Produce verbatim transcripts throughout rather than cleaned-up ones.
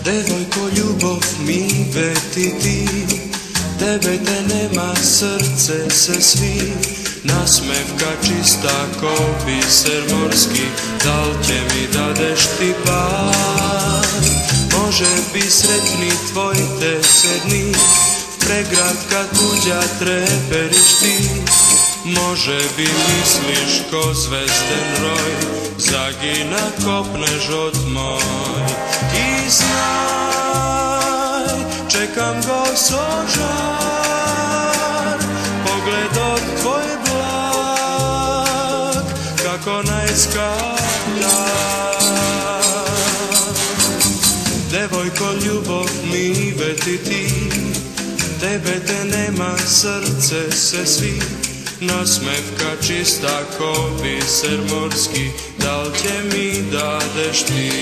Devojko, ljubov mi veti ti, tebe te nema, srce se svi, nasmevka čista ko biser morski, dal će mi dadeš ti par? Može bi sretni tvoj te sedni, pregratka tuđa treperiš ti, može bi misliš ko zvezden roj, zagina kopnež od moj. I znaj, čekam go sožar, pogledom tvoj blag, kako najskaplja. Devojko, ljubov mi veti ti, tebe te nema, srce se svi, nasmevka čista ko biser morski, dal će mi dadeš ti?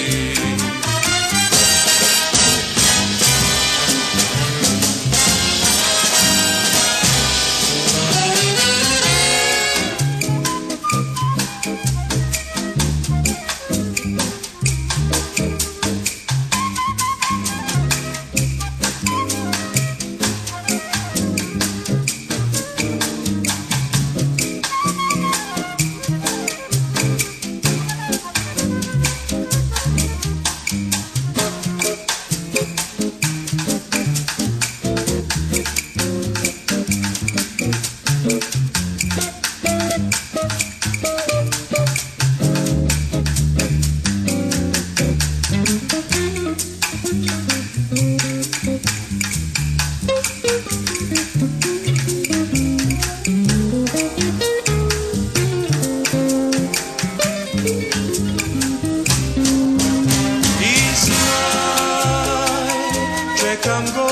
Čekam go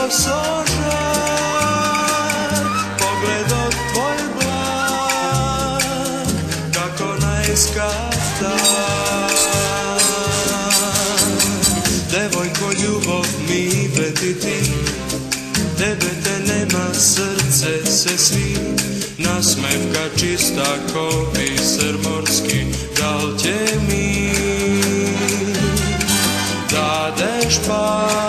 sožar, pogledom tvoj blag, kako najskata. Devojko, ljubov mi veti ti, tebe te nema, srce se svi, nasmevka čista ko biser morski, dal će mi dadeš par?